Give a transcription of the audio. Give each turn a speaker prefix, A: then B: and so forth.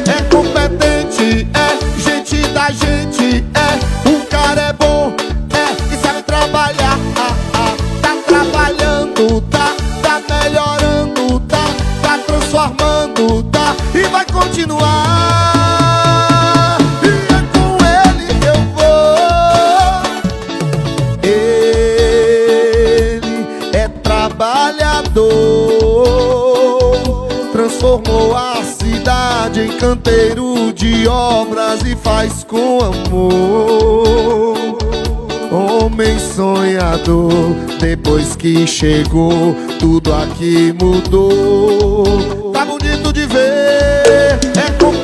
A: é competente, é gente da gente, é o cara é bom, é que sabe trabalhar, tá trabalhando, tá melhorando, tá transformando, tá e vai continuar. E é com ele que eu vou. Ele é trabalhador, transformou a cidade em canteiro de obras e faz com amor. Homem sonhador, depois que chegou, tudo aqui mudou. Tá bonito de ver, é